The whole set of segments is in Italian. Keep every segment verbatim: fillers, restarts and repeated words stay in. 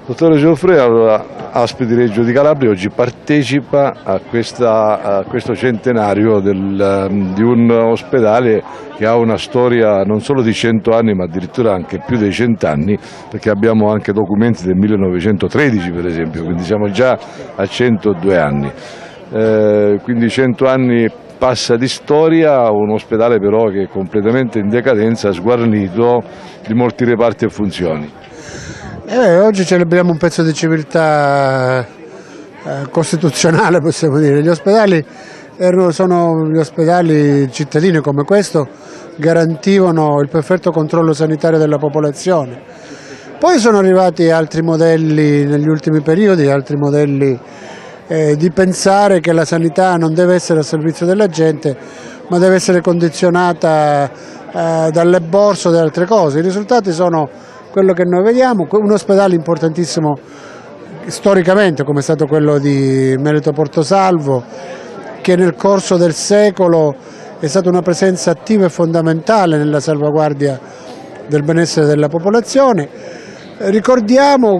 Dottore Gioffre, allora, Aspe di Reggio di Calabria oggi partecipa a, questa, a questo centenario del, di un ospedale che ha una storia non solo di cento anni ma addirittura anche più dei cento anni, perché abbiamo anche documenti del millenovecentotredici per esempio, quindi siamo già a centodue anni, eh, quindi cento anni passa di storia, un ospedale però che è completamente in decadenza, sguarnito di molti reparti e funzioni. Eh, oggi celebriamo un pezzo di civiltà eh, costituzionale, possiamo dire. Gli ospedali erano, sono gli ospedali cittadini come questo, garantivano il perfetto controllo sanitario della popolazione. Poi sono arrivati altri modelli negli ultimi periodi, altri modelli eh, di pensare che la sanità non deve essere al servizio della gente, ma deve essere condizionata eh, dalle borse o da altre cose. I risultati sono quello che noi vediamo, un ospedale importantissimo storicamente come è stato quello di Melito Portosalvo, che nel corso del secolo è stata una presenza attiva e fondamentale nella salvaguardia del benessere della popolazione. Ricordiamo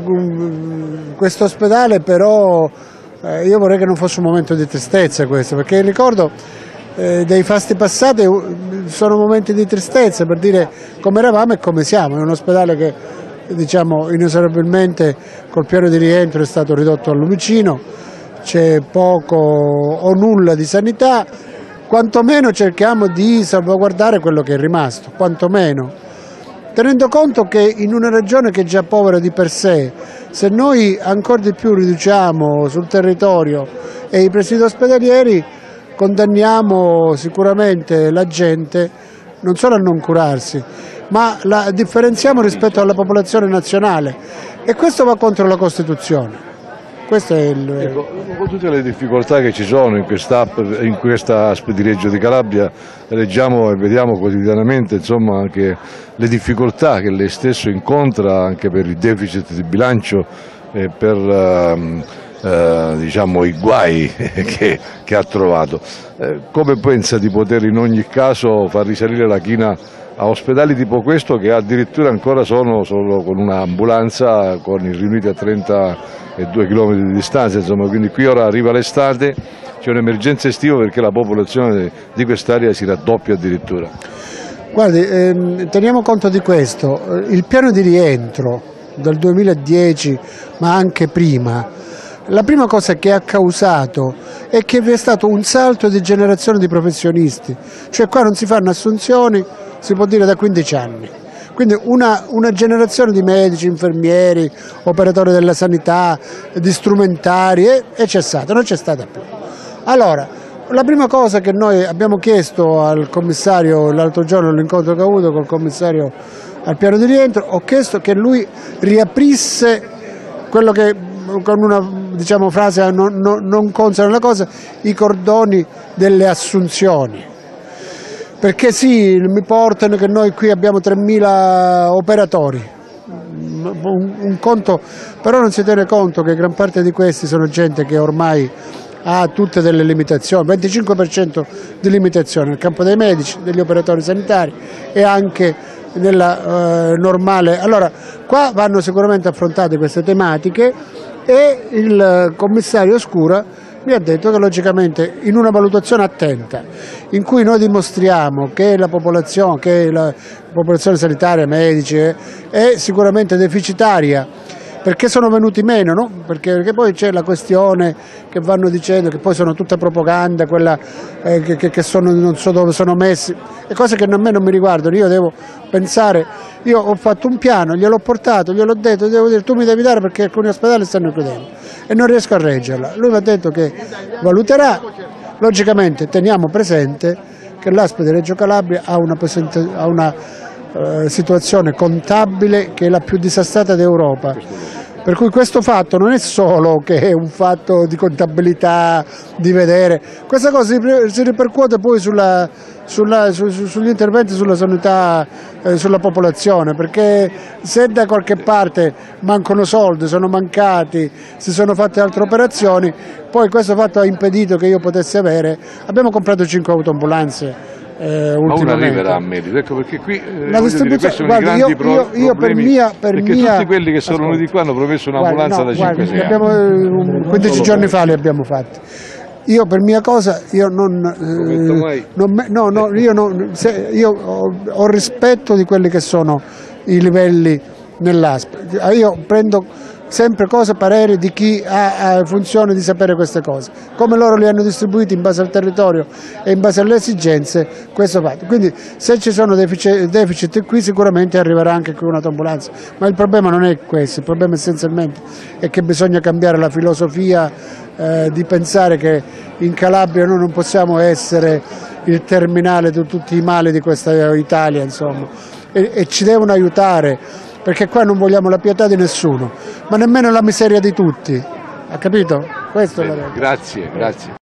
questo ospedale, però eh, io vorrei che non fosse un momento di tristezza questo, perché il ricordo eh, dei fasti passati sono momenti di tristezza per dire come eravamo e come siamo. È un ospedale che, diciamo, inesorabilmente col piano di rientro è stato ridotto al lumicino, c'è poco o nulla di sanità, quantomeno cerchiamo di salvaguardare quello che è rimasto, quantomeno, tenendo conto che in una regione che è già povera di per sé, se noi ancora di più riduciamo sul territorio e i presidi ospedalieri, condanniamo sicuramente la gente non solo a non curarsi, ma la differenziamo rispetto alla popolazione nazionale e questo va contro la Costituzione. Questo è il... Ecco, con tutte le difficoltà che ci sono in questa, in questa Aspe di Reggio di Calabria, leggiamo e vediamo quotidianamente, insomma, anche le difficoltà che lei stesso incontra anche per il deficit di bilancio e per uh, uh, diciamo, i guai che, che ha trovato. Eh, come pensa di poter in ogni caso far risalire la china a ospedali tipo questo, che addirittura ancora sono solo con un'ambulanza, con i riuniti a trentadue chilometri di distanza, insomma, quindi qui ora arriva l'estate, c'è un'emergenza estiva perché la popolazione di quest'area si raddoppia addirittura. Guardi, ehm, teniamo conto di questo, il piano di rientro del duemiladieci ma anche prima, la prima cosa che ha causato è che vi è stato un salto di generazione di professionisti, cioè qua non si fanno assunzioni, si può dire da quindici anni, quindi una, una generazione di medici, infermieri, operatori della sanità, di strumentari è, è cessata, non c'è stata più. Allora, la prima cosa che noi abbiamo chiesto al commissario, l'altro giorno all'incontro che ho avuto col commissario al piano di rientro, ho chiesto che lui riaprisse quello che, con una, diciamo, frase non, non, non consona alla cosa, i cordoni delle assunzioni. Perché sì, mi portano che noi qui abbiamo tremila operatori, un, un conto, però non si tiene conto che gran parte di questi sono gente che ormai ha tutte delle limitazioni, venticinque per cento di limitazioni nel campo dei medici, degli operatori sanitari e anche nella eh, normale. Allora, qua vanno sicuramente affrontate queste tematiche e il commissario Scura mi ha detto che logicamente in una valutazione attenta in cui noi dimostriamo che la popolazione, che la popolazione sanitaria, medici, è, è sicuramente deficitaria perché sono venuti meno, no? Perché, perché poi c'è la questione che vanno dicendo che poi sono tutta propaganda, quella eh, che, che sono, non so dove sono messi, e cose che a me non mi riguardano. Io devo pensare, io ho fatto un piano, gliel'ho portato, gliel'ho detto, devo dire tu mi devi dare perché alcuni ospedali stanno chiudendo e non riesco a reggerla. Lui mi ha detto che valuterà, logicamente teniamo presente che l'Aspe di Reggio Calabria ha una, ha una eh, situazione contabile che è la più disastrata d'Europa. Per cui questo fatto non è solo che è un fatto di contabilità, di vedere, questa cosa si ripercuote poi sulla, sulla, su, sugli interventi sulla sanità, eh, sulla popolazione, perché se da qualche parte mancano soldi, sono mancati, si sono fatte altre operazioni, poi questo fatto ha impedito che io potessi avere, abbiamo comprato cinque autoambulanze Eh, ma uno arriverà a merito, ecco perché qui eh, la distribuzione, dire, sono guarda, i grandi io, pro io, io per mia, per perché mia, tutti quelli che sono ascolta, venuti qua hanno promesso un'ambulanza no, da cinque sei anni. quindici giorni fa li abbiamo fatti. Io per mia cosa, io non, eh, non no, no, io, non, se, io ho, ho rispetto di quelli che sono i livelli nell'A S P. Io prendo sempre cose, pareri di chi ha, ha funzione di sapere queste cose, come loro li hanno distribuiti in base al territorio e in base alle esigenze, questo fatto. Quindi se ci sono deficit, deficit qui sicuramente arriverà anche qui una ambulanza, ma il problema non è questo, il problema essenzialmente è che bisogna cambiare la filosofia eh, di pensare che in Calabria noi non possiamo essere il terminale di tutti i mali di questa Italia, insomma, e, e ci devono aiutare, perché qua non vogliamo la pietà di nessuno, ma nemmeno la miseria di tutti, ha capito? Questo Bene, è la grazie, grazie.